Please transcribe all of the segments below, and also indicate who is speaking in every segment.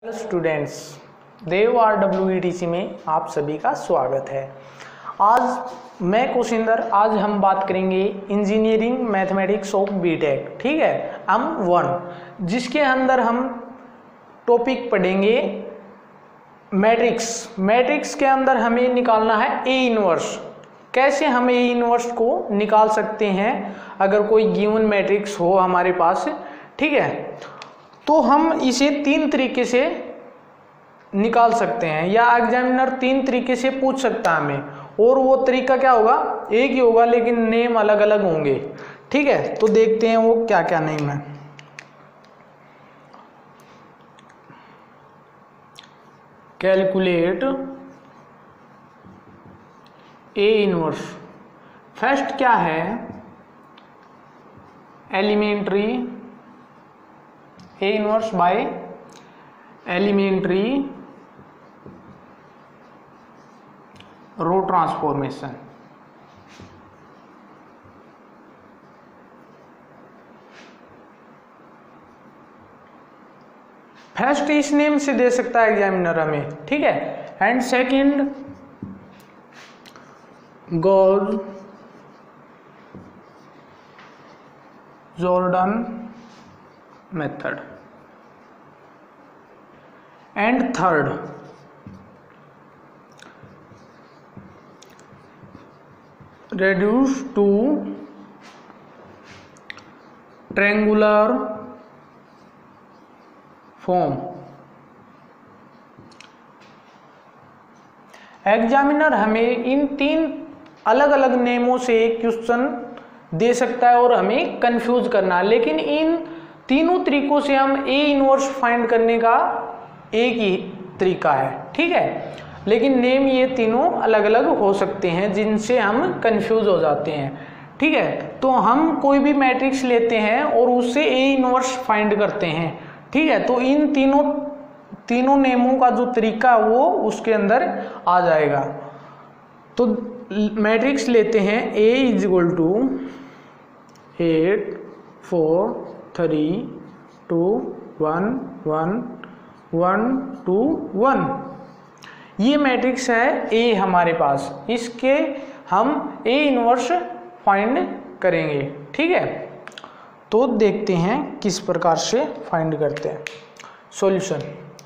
Speaker 1: Hello students, देव RWETC में आप सभी का स्वागत है। आज मैं कुशिंदर, आज हम बात करेंगे इंजीनियरिंग मैथमेटिक्स ऑफ बीटेक, ठीक है, M1, जिसके अंदर हम टॉपिक पढ़ेंगे मैट्रिक्स। मैट्रिक्स के अंदर हमें निकालना है ए इनवर्स। कैसे हम ए इनवर्स को निकाल सकते हैं अगर कोई गिवन मैट्रिक्स हो हमारे पास, ठीक है। तो हम इसे तीन तरीके से निकाल सकते हैं, या एग्जामिनर तीन तरीके से पूछ सकता है हमें, और वो तरीका क्या होगा, एक ही होगा लेकिन नेम अलग अलग होंगे, ठीक है। तो देखते हैं वो क्या क्या नेम है। Calculate A inverse. फर्स्ट क्या है, elementary A inverse by elementary row transformation. First इस नेम से दे सकता है एग्जामिनर हमें, ठीक है। And second Gauss Jordan method. And third reduce to triangular form। Examiner हमें इन तीन अलग अलग नेमों से एक क्वेश्चन दे सकता है और हमें कंफ्यूज करना है, लेकिन इन तीनों तरीकों से हम ए इनवर्स फाइंड करने का एक ही तरीका है, ठीक है। लेकिन नेम ये तीनों अलग अलग हो सकते हैं जिनसे हम कंफ्यूज हो जाते हैं, ठीक है। तो हम कोई भी मैट्रिक्स लेते हैं और उससे ए इनवर्स फाइंड करते हैं, ठीक है। तो इन तीनों नेमों का जो तरीका है वो उसके अंदर आ जाएगा। तो मैट्रिक्स लेते हैं A = 8 4 3 2 1 1 1 2 1। ये मैट्रिक्स है ए हमारे पास, इसके हम ए इनवर्स फाइंड करेंगे, ठीक है। तो देखते हैं किस प्रकार से फाइंड करते हैं। सॉल्यूशन,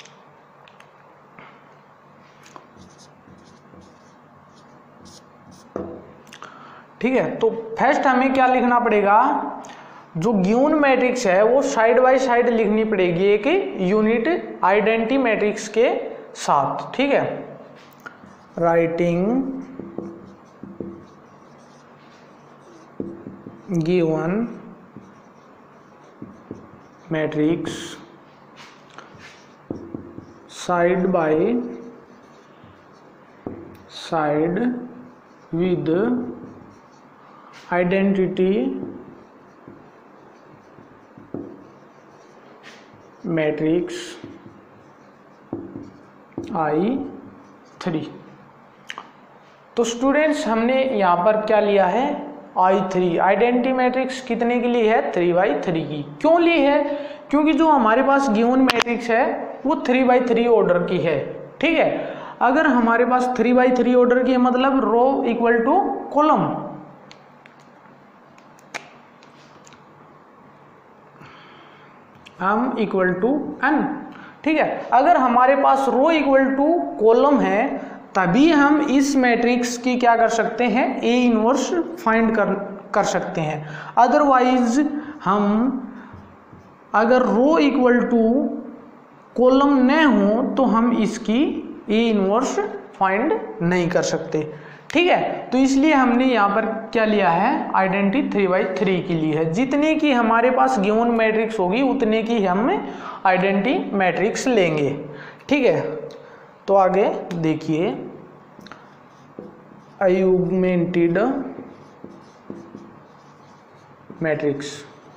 Speaker 1: ठीक है। तो फर्स्ट हमें क्या लिखना पड़ेगा, जो गिवन मैट्रिक्स है वो साइड बाय साइड लिखनी पड़ेगी एक यूनिट आइडेंटिटी मैट्रिक्स के साथ, ठीक है। Writing given matrix side by side with identity matrix I3। तो स्टूडेंट्स हमने यहाँ पर क्या लिया है, I3। आइडेंटिटी मैट्रिक्स कितने की ली है, 3/3 की। क्यों ली है, क्योंकि जो हमारे पास गिवन मैट्रिक्स है वो 3/3 ऑर्डर की है, ठीक है। अगर हमारे पास 3/3 ऑर्डर की है मतलब row equal to column, m equal to n, ठीक है। अगर हमारे पास रो इक्वल टू कॉलम है तभी हम इस मैट्रिक्स की क्या कर सकते हैं, ए इनवर्स फाइंड कर सकते हैं। अदरवाइज हम अगर रो इक्वल टू कॉलम न हो तो हम इसकी ए इनवर्स फाइंड नहीं कर सकते, ठीक है। तो इसलिए हमने यहाँ पर क्या लिया है, आइडेंटिटी 3/3 की ली है। जितने की हमारे पास गिवन मैट्रिक्स होगी उतने की हम आइडेंटिटी मैट्रिक्स लेंगे, ठीक है। तो आगे देखिए, अयुग्मेंटेड मैट्रिक्स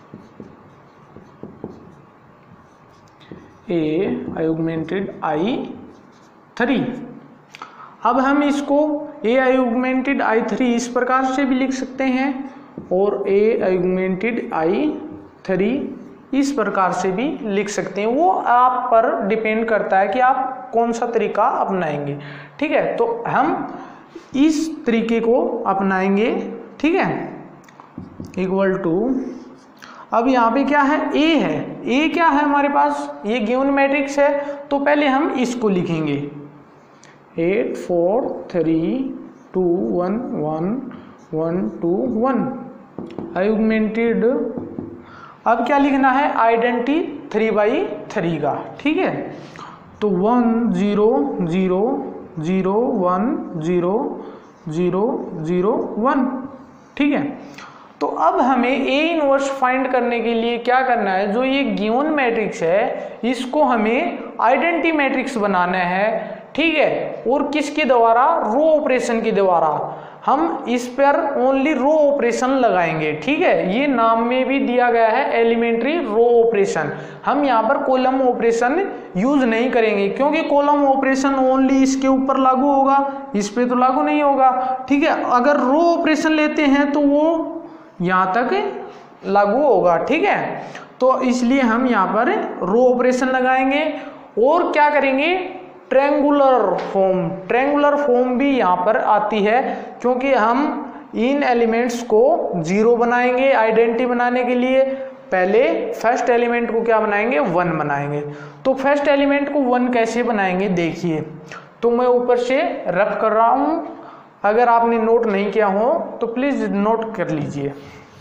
Speaker 1: ए अयुग्मेंटेड I3। अब हम इसको ए अयुग्मेंटेड I3 इस प्रकार से भी लिख सकते हैं और ए अयुग्मेंटेड I3 इस प्रकार से भी लिख सकते हैं। वो आप पर डिपेंड करता है कि आप कौन सा तरीका अपनाएंगे। ठीक है, तो हम इस तरीके को अपनाएंगे। ठीक है, इक्वल टू, अब यहाँ पे क्या है, ए है। ए क्या है हमारे पास, ये गिवन मैट्रिक्स है, तो पहले हम इसको लिखेंगे 8 4 3 2 1 1 1 2 1 आर्गुमेंटेड। अब क्या लिखना है, आइडेंटिटी 3/3 का। ठीक है, तो 1 0 0 0 1 0 0 0 1। ठीक है, तो अब हमें ए इनवर्स फाइंड करने के लिए क्या करना है, जो ये गिवन मैट्रिक्स है इसको हमें आइडेंटिटी मैट्रिक्स बनाना है। ठीक है, और किसके द्वारा, रो ऑपरेशन के द्वारा। हम इस पर ओनली रो ऑपरेशन लगाएंगे। ठीक है, ये नाम में भी दिया गया है एलिमेंट्री रो ऑपरेशन। हम यहाँ पर कॉलम ऑपरेशन यूज नहीं करेंगे, क्योंकि कॉलम ऑपरेशन ओनली इसके ऊपर लागू होगा, इस पे तो लागू नहीं होगा। ठीक है, अगर रो ऑपरेशन लेते हैं तो वो यहाँ तक लागू होगा। ठीक है, तो इसलिए हम यहाँ पर रो ऑपरेशन लगाएंगे। और क्या करेंगे, ट्रायंगुलर फॉर्म भी यहाँ पर आती है, क्योंकि हम इन एलिमेंट्स को 0 बनाएंगे। आइडेंटिटी बनाने के लिए पहले फर्स्ट एलिमेंट को क्या बनाएंगे, 1 बनाएंगे। तो फर्स्ट एलिमेंट को 1 कैसे बनाएंगे देखिए, तो मैं ऊपर से रफ कर रहा हूँ, अगर आपने नोट नहीं किया हो तो प्लीज नोट कर लीजिए।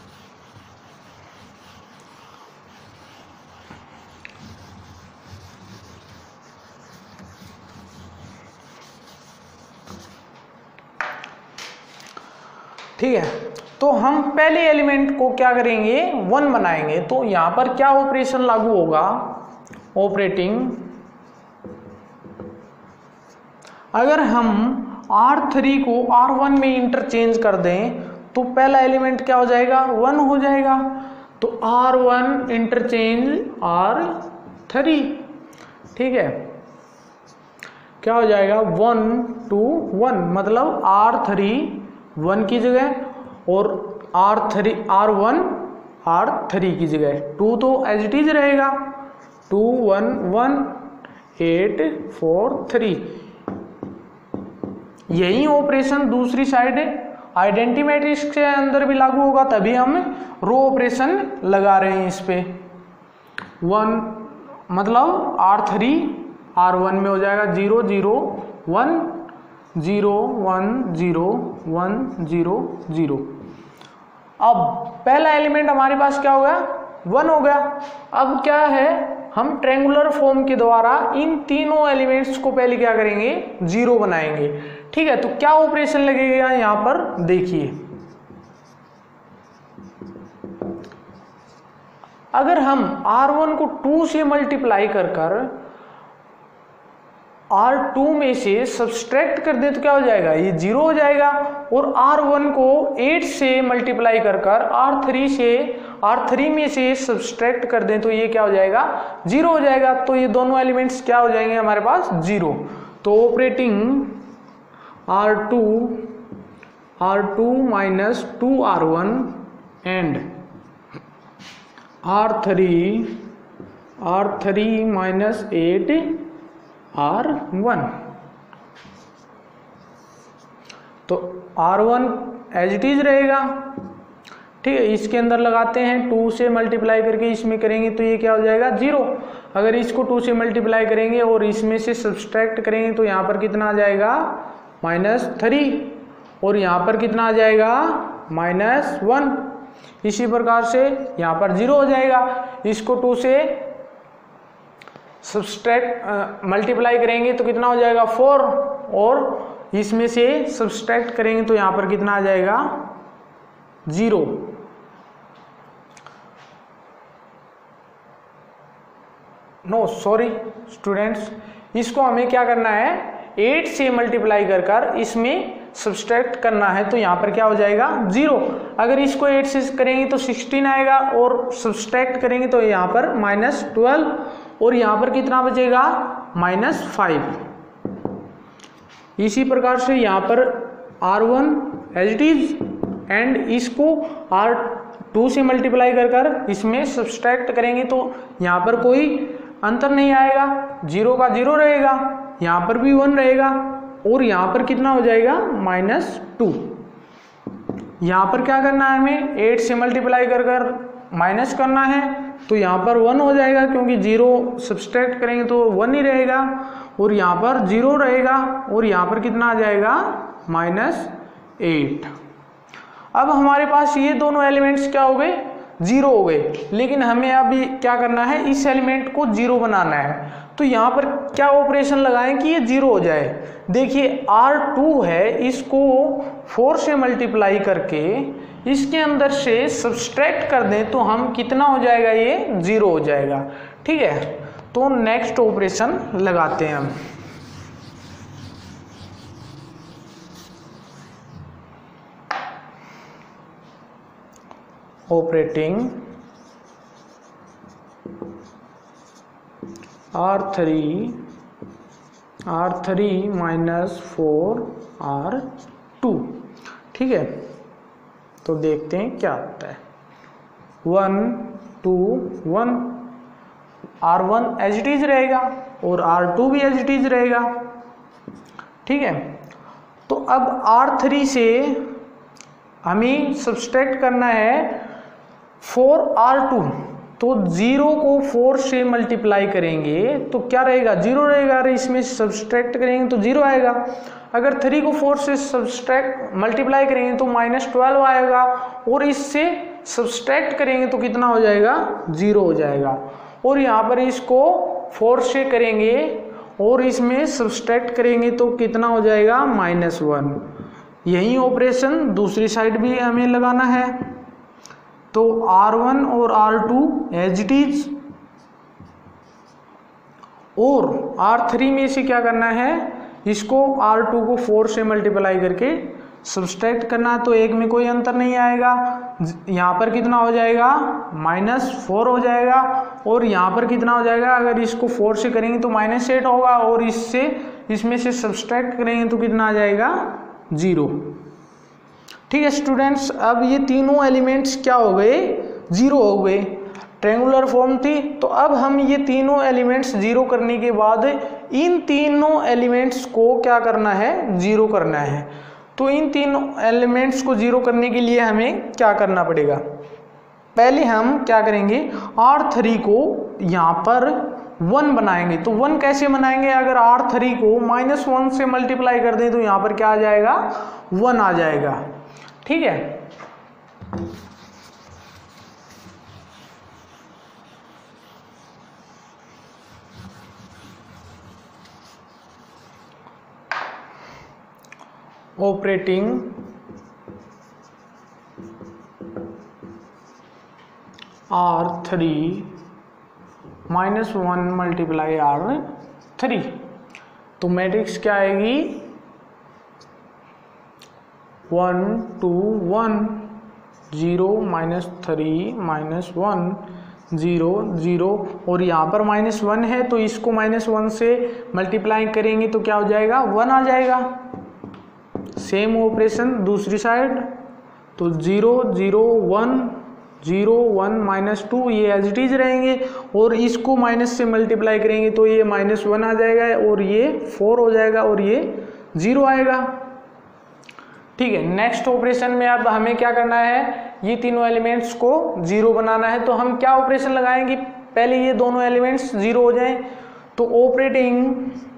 Speaker 1: ठीक है, तो हम पहले एलिमेंट को क्या करेंगे, 1 बनाएंगे। तो यहां पर क्या ऑपरेशन लागू होगा, ऑपरेटिंग, अगर हम R3 को R1 में इंटरचेंज कर दें तो पहला एलिमेंट क्या हो जाएगा, 1 हो जाएगा। तो R1 इंटरचेंज R3। ठीक है, क्या हो जाएगा, 1 2 1, मतलब R3 1 की जगह और R1 R3 की जगह 2 तो एज इट इज रहेगा, 2 1 1 8 4 3। यही ऑपरेशन दूसरी साइड आइडेंटिटी मैट्रिक्स के अंदर भी लागू होगा, तभी हम रो ऑपरेशन लगा रहे हैं इस पे। 1 मतलब R3 R1 में हो जाएगा 0 0 1 0 1 0 1 0 0। अब पहला एलिमेंट हमारे पास क्या हो गया, 1 हो गया। अब क्या है, हम ट्रायंगुलर फॉर्म के द्वारा इन तीनों एलिमेंट्स को पहले क्या करेंगे, 0 बनाएंगे। ठीक है, तो क्या ऑपरेशन लगेगा यहां पर देखिए, अगर हम R1 को 2 से मल्टीप्लाई कर R2 में से सब्सट्रैक्ट कर दें तो क्या हो जाएगा, ये 0 हो जाएगा। और R1 को 8 से मल्टीप्लाई कर R3 में से सब्सट्रैक्ट कर दें तो ये क्या हो जाएगा, 0 हो जाएगा। तो ये दोनों एलिमेंट्स क्या हो जाएंगे हमारे पास, 0। तो operating R2 minus 2R1 and R3 minus 8R1। तो R1 एज इट इज रहेगा। ठीक है, इसके अंदर लगाते हैं, 2 से मल्टीप्लाई करके इसमें करेंगे तो ये क्या हो जाएगा, 0। अगर इसको 2 से मल्टीप्लाई करेंगे और इसमें से सब्सट्रैक्ट करेंगे तो यहाँ पर कितना आ जाएगा, -3, और यहाँ पर कितना आ जाएगा, -1। इसी प्रकार से यहाँ पर 0 हो जाएगा। इसको 2 से सब्सट्रैक्ट मल्टीप्लाई करेंगे तो कितना हो जाएगा, 4, और इसमें से सब्सट्रैक्ट करेंगे तो यहाँ पर कितना आ जाएगा, 0। नो सॉरी स्टूडेंट्स, इसको हमें क्या करना है, 8 से मल्टीप्लाई कर इसमें सब्सट्रैक्ट करना है तो यहाँ पर क्या हो जाएगा, 0। अगर इसको 8 से करेंगे तो 16 आएगा, और सब्सट्रैक्ट करेंगे तो यहाँ पर -12, और यहाँ पर कितना बचेगा, -5। इसी प्रकार से यहाँ पर R1 as it is, and इसको 2 से मल्टीप्लाई कर कर इसमें सब्सट्रैक्ट करेंगे तो यहाँ पर कोई अंतर नहीं आएगा, 0 का 0 रहेगा, यहाँ पर भी 1 रहेगा और यहाँ पर कितना हो जाएगा -2। यहाँ पर क्या करना है हमें 8 से मल्टीप्लाई कर कर माइनस करना है तो यहाँ पर 1 हो जाएगा क्योंकि 0 सब्सट्रैक्ट करेंगे तो 1 ही रहेगा और यहाँ पर 0 रहेगा और यहाँ पर कितना आ जाएगा -8। अब हमारे पास ये दोनों एलिमेंट्स क्या हो गए 0 हो गए, लेकिन हमें अभी क्या करना है इस एलिमेंट को 0 बनाना है। तो यहाँ पर क्या ऑपरेशन लगाएं कि ये 0 हो जाए। देखिए R2 है, इसको 4 से मल्टीप्लाई करके इसके अंदर से सब्सट्रैक्ट कर दें तो हम कितना हो जाएगा ये 0 हो जाएगा। ठीक है, तो नेक्स्ट ऑपरेशन लगाते हैं हम। Operating R3 minus 4R2। ठीक है, तो देखते हैं क्या होता है। 1 2 1 R1 एज इट इज रहेगा और R2 भी एज इट इज रहेगा। ठीक है, तो अब R3 से हमें सब्सट्रैक्ट करना है 4R2, तो 0 को 4 से मल्टीप्लाई करेंगे तो क्या रहेगा 0 रहेगा, अरे इसमें सब्सट्रैक्ट करेंगे तो 0 आएगा। अगर 3 को 4 से सब्सट्रैक्ट मल्टीप्लाई करेंगे तो -12 आएगा और इससे सब्सट्रैक्ट करेंगे तो कितना हो जाएगा 0 हो जाएगा। और यहाँ पर इसको 4 से करेंगे और इसमें सब्सट्रैक्ट करेंगे तो कितना हो जाएगा -1। यही ऑपरेशन दूसरी साइड भी हमें लगाना है। तो R1 और R2 एज इट इज और R3 में से क्या करना है इसको R2 को 4 से मल्टीप्लाई करके सब्सट्रैक्ट करना है तो एक में कोई अंतर नहीं आएगा। यहाँ पर कितना हो जाएगा -4 हो जाएगा और यहाँ पर कितना हो जाएगा, अगर इसको 4 से करेंगे तो -8 होगा और इसमें से सब्सट्रैक्ट करेंगे तो कितना आ जाएगा 0। ठीक है स्टूडेंट्स, अब ये तीनों एलिमेंट्स क्या हो गए 0 हो गए, ट्रायंगुलर फॉर्म थी। तो अब हम ये तीनों एलिमेंट्स 0 करने के बाद इन तीनों एलिमेंट्स को क्या करना है 0 करना है। तो इन तीनों एलिमेंट्स को 0 करने के लिए हमें क्या करना पड़ेगा, पहले हम क्या करेंगे R3 को यहाँ पर 1 बनाएंगे। तो 1 कैसे बनाएंगे, अगर R3 को -1 से मल्टीप्लाई कर दें तो यहाँ पर क्या आ जाएगा 1 आ जाएगा। ठीक है, ऑपरेटिंग R3 -1 मल्टीप्लाई R3, तो मैट्रिक्स क्या आएगी 1 2 1 0 -3 -1 0 0 और यहाँ पर -1 है तो इसको -1 से मल्टीप्लाई करेंगे तो क्या हो जाएगा 1 आ जाएगा। सेम ऑपरेशन दूसरी साइड, तो 0 0 1 0 1 -2 ये एज इट इज रहेंगे और इसको माइनस से मल्टीप्लाई करेंगे तो ये -1 आ जाएगा और ये 4 हो जाएगा और ये 0 आएगा। ठीक है, नेक्स्ट ऑपरेशन में अब हमें क्या करना है, ये तीनों एलिमेंट्स को 0 बनाना है। तो हम क्या ऑपरेशन लगाएंगे, पहले ये दोनों एलिमेंट्स 0 हो जाएं तो ऑपरेटिंग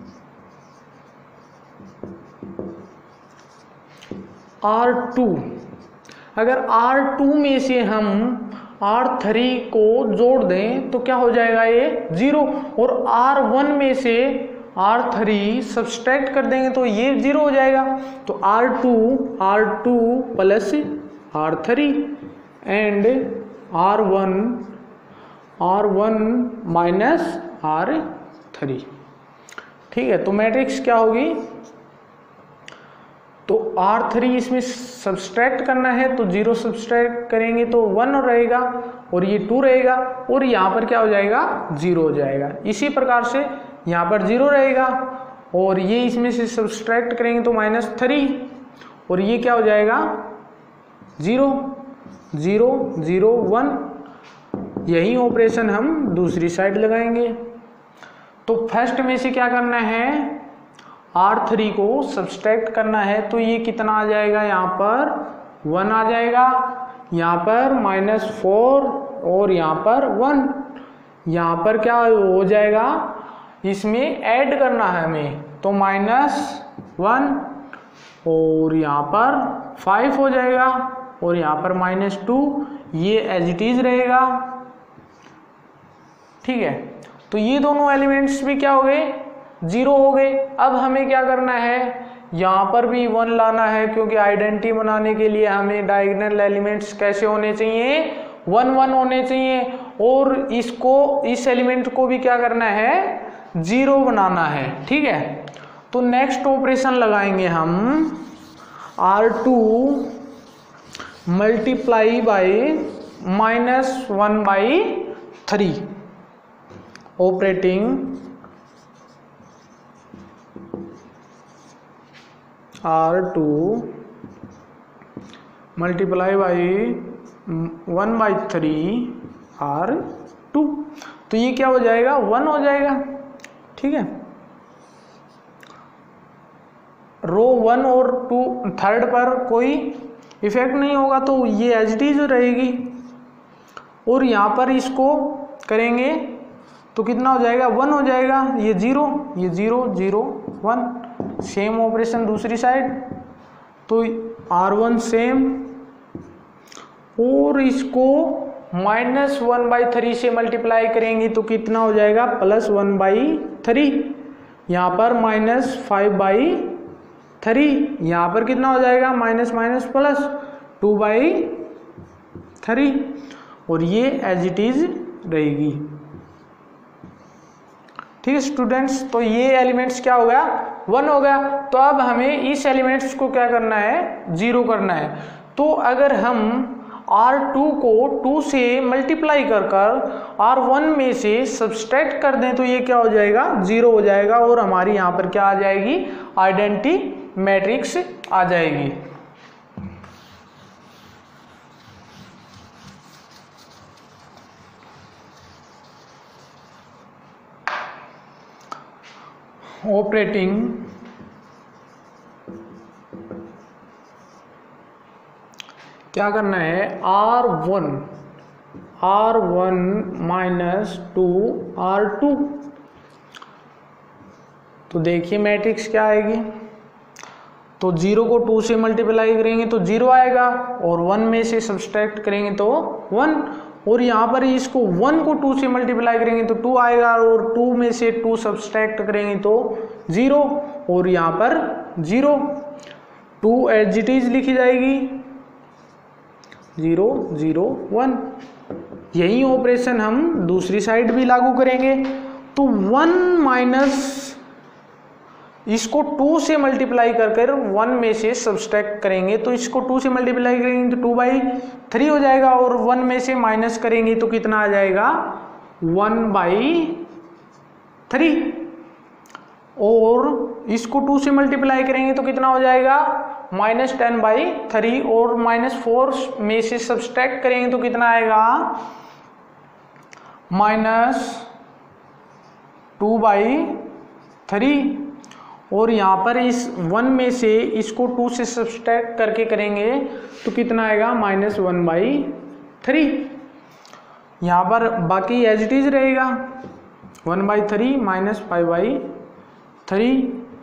Speaker 1: R2, अगर R2 में से हम R3 को जोड़ दें तो क्या हो जाएगा ये 0 और R1 में से R3 सब्सट्रैक्ट कर देंगे तो ये 0 हो जाएगा। तो R2 plus R3 and R1 minus R3। ठीक है, तो मैट्रिक्स क्या होगी, तो R3 इसमें सब्सट्रैक्ट करना है तो 0 सब्सट्रैक्ट करेंगे तो 1 रहेगा और ये 2 रहेगा और यहाँ पर क्या हो जाएगा 0 हो जाएगा। इसी प्रकार से यहाँ पर 0 रहेगा और ये इसमें से सब्सट्रैक्ट करेंगे तो -3 और ये क्या हो जाएगा 0 0 0 1। यही ऑपरेशन हम दूसरी साइड लगाएंगे। तो फर्स्ट में से क्या करना है, R3 को सब्सट्रैक्ट करना है। तो ये कितना आ जाएगा, यहाँ पर 1 आ जाएगा, यहाँ पर -4 और यहाँ पर 1। यहाँ पर क्या हो जाएगा, इसमें ऐड करना है हमें, तो -1 और यहाँ पर 5 हो जाएगा और यहाँ पर -2। ये एज इट इज रहेगा। ठीक है, तो ये दोनों एलिमेंट्स भी क्या हो गए, 0 हो गए। अब हमें क्या करना है, यहाँ पर भी 1 लाना है, क्योंकि आइडेंटिटी बनाने के लिए हमें डायगोनल एलिमेंट्स कैसे होने चाहिए, 1 1 होने चाहिए। और इसको, इस एलिमेंट को भी क्या करना है, 0 बनाना है। ठीक है, तो नेक्स्ट ऑपरेशन लगाएंगे हम R2 multiply by -1/3 operating R2 multiply by 1/3 R2। तो ये क्या हो जाएगा, 1 हो जाएगा। ठीक है, रो 1 और 2 थर्ड पर कोई इफेक्ट नहीं होगा, तो ये एज इट इज रहेगी। और यहाँ पर इसको करेंगे तो कितना हो जाएगा, 1 हो जाएगा। ये 0 0 1। सेम ऑपरेशन दूसरी साइड, तो R1 सेम, और इसको -1/3 से मल्टीप्लाई करेंगे तो कितना हो जाएगा, +1/3। यहाँ पर -5/3, यहाँ पर कितना हो जाएगा, -2/3, और ये एज इट इज रहेगी। ठीक है स्टूडेंट्स, तो ये एलिमेंट्स क्या हो गया, 1 हो गया। तो अब हमें इस एलिमेंट्स को क्या करना है, 0 करना है। तो अगर हम R2 को 2 से मल्टीप्लाई कर R1 में से सब्सट्रैक्ट कर दें तो ये क्या हो जाएगा, 0 हो जाएगा, और हमारी यहाँ पर क्या आ जाएगी, आइडेंटिटी मैट्रिक्स आ जाएगी। ऑपरेटिंग क्या करना है, R1 -2 R2। तो देखिए मैट्रिक्स क्या आएगी, तो 0 को 2 से मल्टीप्लाई करेंगे तो 0 आएगा, और 1 में से सब्सट्रैक्ट करेंगे तो 1, और यहाँ पर इसको 1 को 2 से मल्टीप्लाई करेंगे तो 2 आएगा, और 2 में से 2 सब्सट्रैक्ट करेंगे तो 0, और यहाँ पर 0। 2 एज इट इज लिखी जाएगी, 0 0 1। यही ऑपरेशन हम दूसरी साइड भी लागू करेंगे। तो 1 माइनस इसको 2 से मल्टीप्लाई कर 1 में से सब्सट्रैक्ट करेंगे, तो इसको 2 से मल्टीप्लाई करेंगे तो 2/3 हो जाएगा, और 1 में से माइनस करेंगे तो कितना आ जाएगा, 1/3। और इसको 2 से मल्टीप्लाई करेंगे तो कितना हो जाएगा, -10/3, और -4 में से सब्सट्रैक्ट करेंगे तो कितना आएगा, -2/3। और यहाँ पर इस 1 में से इसको 2 से सब्सट्रैक्ट करके करेंगे तो कितना आएगा, -1/3। यहाँ पर बाकी एज इट इज रहेगा, 1/3 -5/3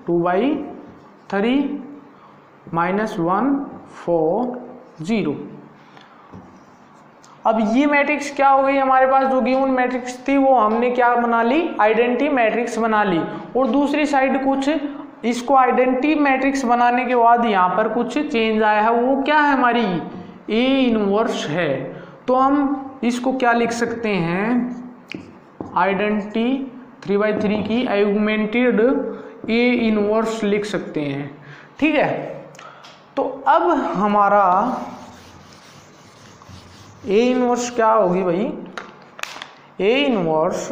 Speaker 1: 2/3 -1 4 0। अब ये मैट्रिक्स क्या हो गई हमारे पास, जो गिवन मैट्रिक्स थी वो हमने क्या बना ली, आइडेंटिटी मैट्रिक्स बना ली। और दूसरी साइड कुछ इसको आइडेंटिटी मैट्रिक्स बनाने के बाद यहाँ पर कुछ चेंज आया है, वो क्या है, हमारी A इनवर्स है। तो हम इसको क्या लिख सकते हैं, आइडेंटिटी 3/3 की ऑगमेंटेड A इनवर्स लिख सकते हैं। ठीक है, तो अब हमारा A इनवर्स क्या होगी भाई, A इनवर्स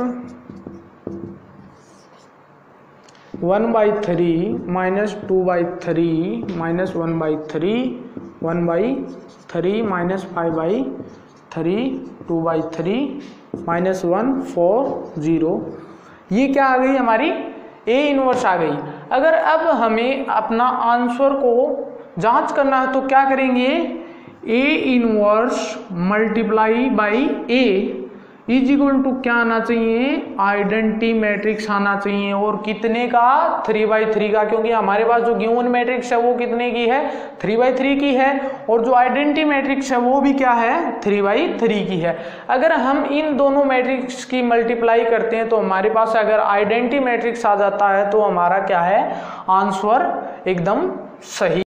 Speaker 1: 1/3 -2/3 -1/3 1/3 माइनस 5/3 2/3 माइनस 1 4 0। ये क्या आ गई हमारी ए इनवर्स आ गई। अगर अब हमें अपना आंसर को जांच करना है तो क्या करेंगे, A inverse multiply by A is equal to क्या आना चाहिए, आइडेंटिटी मैट्रिक्स आना चाहिए। और कितने का, 3/3 का, क्योंकि हमारे पास जो गिवन मैट्रिक्स है वो कितने की है, 3/3 की है। और जो आइडेंटिटी मैट्रिक्स है वो भी क्या है, 3/3 की है। अगर हम इन दोनों मैट्रिक्स की मल्टीप्लाई करते हैं तो हमारे पास अगर आइडेंटिटी मैट्रिक्स आ जाता है तो हमारा क्या है, आंसर एकदम सही।